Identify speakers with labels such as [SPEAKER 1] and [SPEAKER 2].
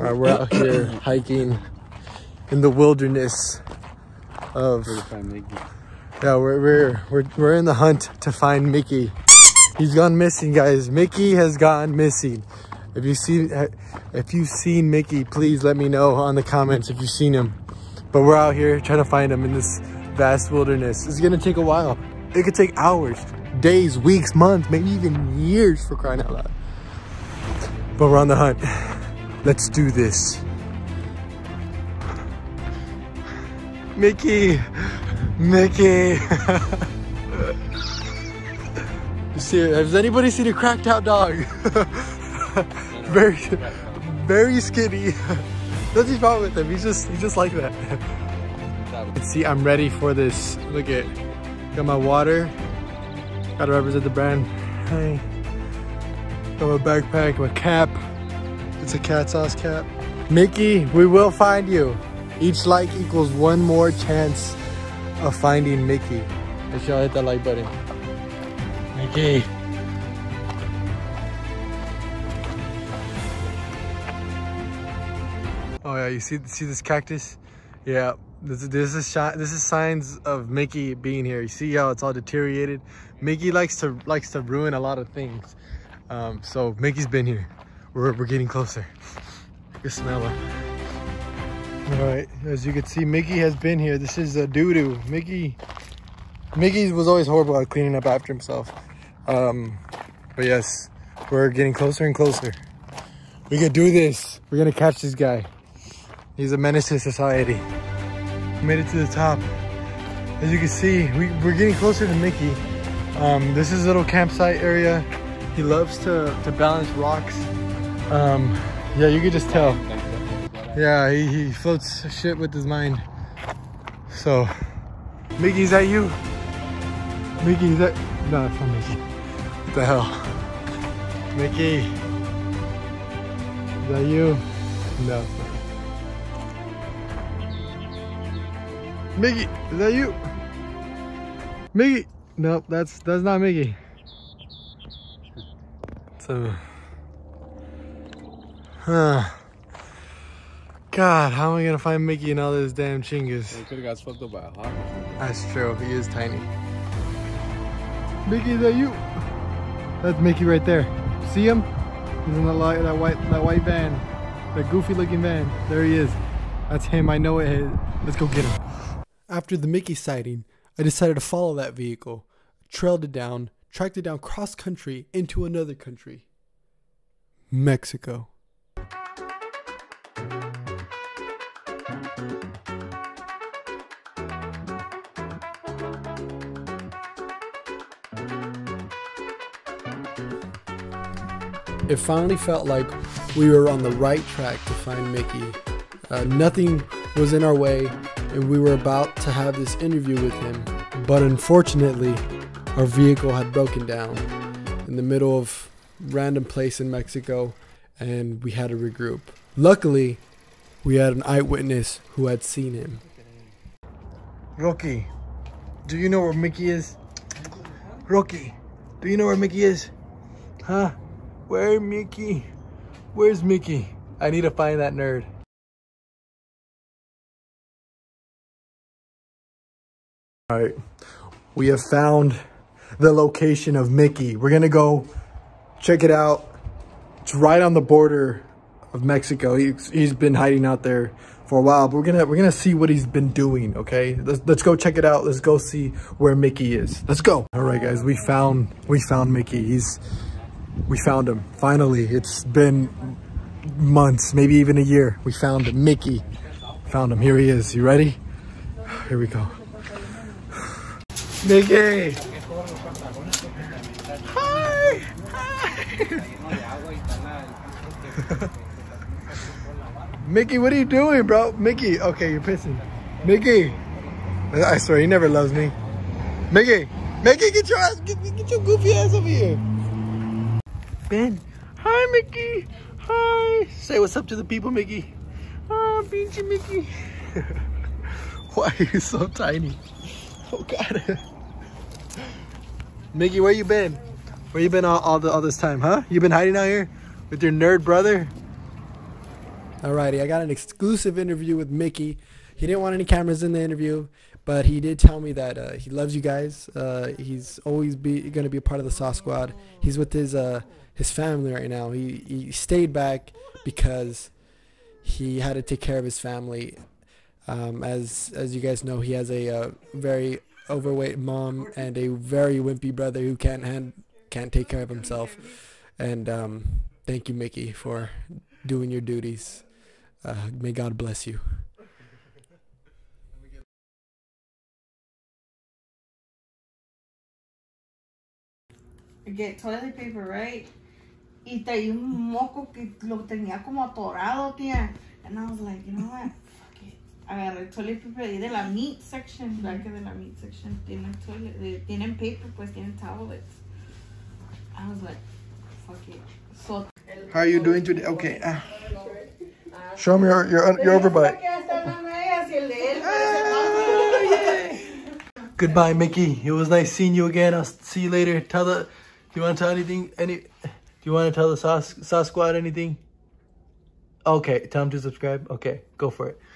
[SPEAKER 1] Alright, we're out here hiking in the wilderness of. Yeah, we're in the hunt to find Mickey. He's gone missing, guys. Mickey has gone missing. If you've seen Mickey, please let me know on the comments if you've seen him. But we're out here trying to find him in this vast wilderness. It's gonna take a while. It could take hours, days, weeks, months, maybe even years, for crying out loud. But we're on the hunt. Let's do this. Mickey! Mickey! Has anybody seen a cracked out dog? very skinny. Nothing's wrong with him. He's just like that. See, I'm ready for this. Look at, got my water. Gotta represent the brand. Hey. Got my backpack, my cap. It's a cat sauce cap. Mickey, we will find you. Each like equals one more chance of finding Mickey. Make sure y'all hit that like button. Mickey. Oh yeah, you see this cactus? Yeah, this is signs of Mickey being here. You see how it's all deteriorated? Mickey likes to ruin a lot of things. So Mickey's been here. We're getting closer. You can smell it. All right, as you can see, Mickey has been here. This is a doo-doo. Mickey was always horrible at cleaning up after himself. But yes, we're getting closer and closer. We can do this. We're gonna catch this guy. He's a menace to society. We made it to the top. As you can see, we're getting closer to Mickey. This is a little campsite area. He loves to balance rocks. Yeah, you can just tell. Yeah, he floats shit with his mind. So, Mickey, is that you? Mickey, is that? No, it's not Mickey. What the hell? Mickey, is that you? No, it's not. Mickey, is that you? Mickey, nope, that's not Mickey. So, God, how am I gonna find Mickey in all this damn chingas?
[SPEAKER 2] We could've got swept up by a hawk or something.
[SPEAKER 1] That's true, he is tiny. Mickey, is that you? That's Mickey right there. See him? He's in that white van. That goofy looking van. There he is. That's him, I know it. Let's go get him. After the Mickey sighting, I decided to follow that vehicle, trailed it down, tracked it down cross country into another country. Mexico. It finally felt like we were on the right track to find Mickey. Nothing was in our way, and we were about to have this interview with him. But unfortunately, our vehicle had broken down in the middle of a random place in Mexico, and we had to regroup. Luckily, we had an eyewitness who had seen him. Rocky, do you know where Mickey is? Rocky, do you know where Mickey is? Huh? Where Mickey? Where's Mickey? I need to find that nerd. All right, we have found the location of Mickey. We're gonna go check it out. It's right on the border of Mexico. He's been hiding out there for a while, but we're gonna see what he's been doing. Okay, let's go check it out. Let's go see where Mickey is. Let's go. All right, guys, we found Mickey. We found him finally. It's been months, maybe even a year. We found him. Mickey. Found him. Here he is. You ready? Here we go. Mickey! Hi! Hi! Mickey, what are you doing, bro? Mickey, okay, you're pissing. Mickey! I swear, he never loves me. Mickey! Mickey, get your goofy ass over here. Ben! Hi, Mickey! Hi! Say what's up to the people, Mickey. Oh, beachy Mickey. Why are you so tiny? Oh, God. Mickey, where you been? Where you been all this time, huh? You been hiding out here with your nerd brother? Alrighty, I got an exclusive interview with Mickey. He didn't want any cameras in the interview, but he did tell me that he loves you guys. He's always going to be a part of the Sauce Squad. He's with his family right now. He stayed back because he had to take care of his family. As you guys know, he has a very overweight mom and a very wimpy brother who can't take care of himself. And thank you, Mickey, for doing your duties. May God bless you.
[SPEAKER 3] Get toilet paper, right? Y traía un moco que lo tenía como atorado, tía. And I was like, you know what? Fuck it. Agarré toilet paper ahí de la meat section. La que de la meat section tienen toilet, tienen paper, pues tienen towelettes. I was like, fuck it. So,
[SPEAKER 1] How are you doing today? Okay. Show me your overbutt. Goodbye, Mickey. It was nice seeing you again. I'll see you later. Do you want to tell anything? Do you want to tell the Sauce Squad anything? Okay, tell them to subscribe. Okay, go for it.